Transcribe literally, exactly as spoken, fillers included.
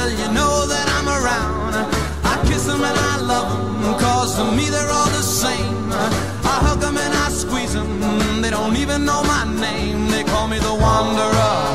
well, you know that I'm around. I kiss them and I love them, cause to me they're all the same. I hug them and I squeeze them, they don't even know my name. They call me the Wanderer.